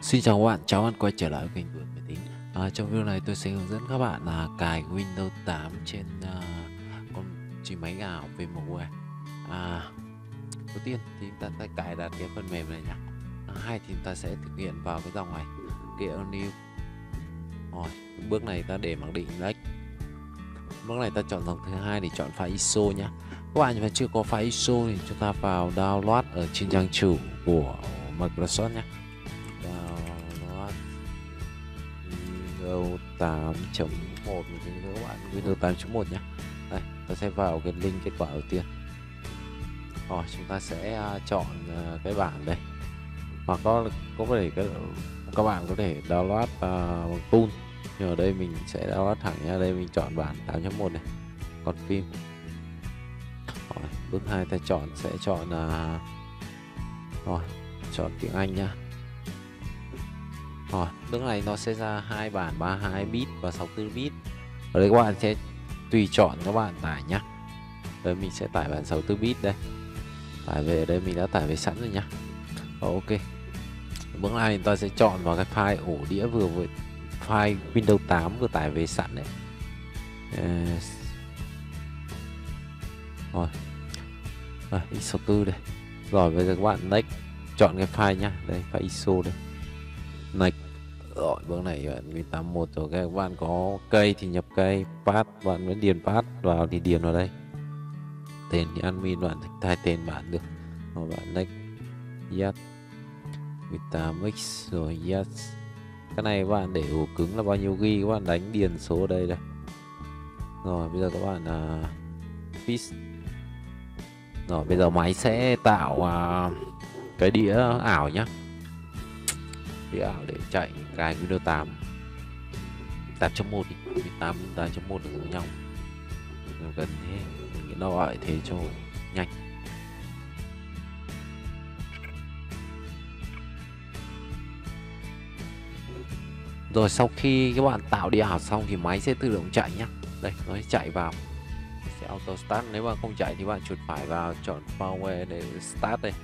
Xin chào các bạn, chào bạn quay trở lại với kênh Vườn Máy Tính. Trong video này tôi sẽ hướng dẫn các bạn là cài Windows 8 trên con chip máy ảo VMware. Đầu tiên thì chúng ta sẽ cài đặt cái phần mềm này nhé. Hai thì chúng ta sẽ thực hiện vào cái dòng này, Gear New. Rồi, bước này ta để mặc định Next. Bước này ta chọn dòng thứ hai để chọn file ISO nhé. Các bạn mà chưa có file ISO thì chúng ta vào download ở trên trang chủ của Microsoft nhé. Windows 8.1 các bạn, Windows 8.1 nhé. Đây, ta sẽ vào cái link kết quả đầu tiên. Rồi chúng ta sẽ chọn cái bản đây, hoặc có thể các bạn có thể download bằng tool, nhưng ở đây mình sẽ download thẳng nha. Đây mình chọn bản 8.1 này, còn phim. Rồi, bước 2 ta sẽ chọn rồi chọn tiếng Anh nhá. Rồi, bước này nó sẽ ra hai bản 32 bit và 64 bit. Ở đây các bạn sẽ tùy chọn các bạn tải nhá. Đây mình sẽ tải bản 64 bit đây. Tải về, ở đây mình đã tải về sẵn rồi nhá. Ok. Bước này ta sẽ chọn vào cái file ổ đĩa vừa với file Windows 8 vừa tải về sẵn đấy. Rồi. Rồi, x64 đây. Rồi bây giờ các bạn next, chọn cái file nhá. Đây file ISO đây. Next. Rồi bước này Win 81 rồi. Các bạn có cây thì nhập cây, path bạn muốn điền path vào thì điền vào đây. Tên thì admin bạn thay tên bạn được. Rồi bạn next. Yes. Vitamix rồi yes. Cái này các bạn để ổ cứng là bao nhiêu ghi, các bạn đánh điền số ở đây đây. Rồi bây giờ các bạn fix. Rồi bây giờ máy sẽ tạo cái đĩa ảo nhá. Đĩa ảo để chạy cài Windows 8 8.1 đi, 8.1 là giống nhau. Gần thế, mình nó gọi thế cho nhanh. Rồi sau khi các bạn tạo đĩa ảo xong thì máy sẽ tự động chạy nhá. Đây, nó sẽ chạy vào, sẽ auto start. Nếu mà không chạy thì bạn chuột phải vào chọn power để start đây,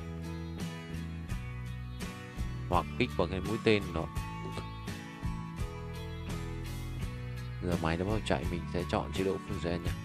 hoặc kích vào cái mũi tên đó. Giờ máy nó bắt đầu chạy, mình sẽ chọn chế độ full gen nhé.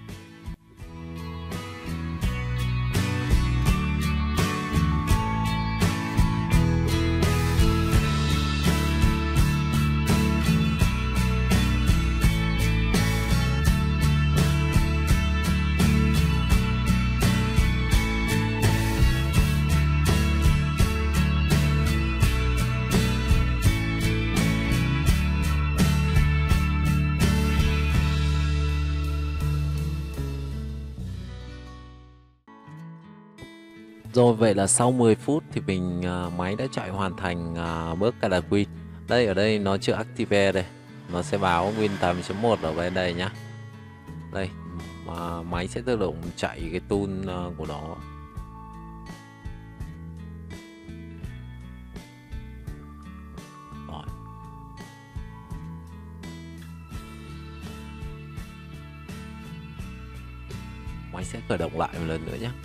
Rồi vậy là sau 10 phút thì máy đã chạy hoàn thành bước cài đặt Win. Đây, ở đây nó chưa active đây, nó sẽ báo Win 8.1 ở bên đây nhá. Đây, mà máy sẽ tự động chạy cái tool của nó. Rồi. Máy sẽ khởi động lại một lần nữa nhé.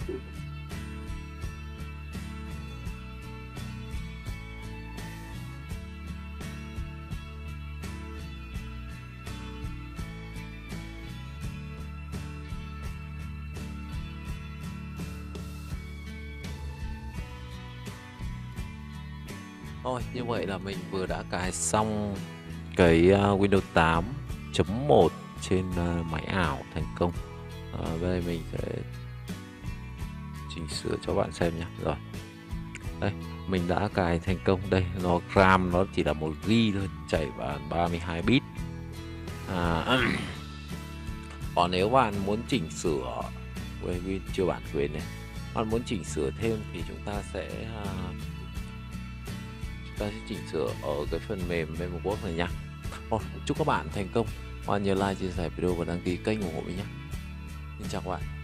Thôi, như vậy là mình vừa đã cài xong cái Windows 8.1 trên máy ảo thành công. Bên đây mình sẽ chỉnh sửa cho bạn xem nhé. Rồi, đây mình đã cài thành công. Đây, nó RAM nó chỉ là 1 GB thôi, chạy bản 32 bit. Còn nếu bạn muốn chỉnh sửa, quên chưa bản quyền này, bạn muốn chỉnh sửa thêm thì chúng ta sẽ chỉnh sửa ở cái phần mềm VMworks này nhá. Chúc các bạn thành công. Bạn nhớ like, chia sẻ video và đăng ký kênh ủng hộ mình nhé. Xin chào các bạn.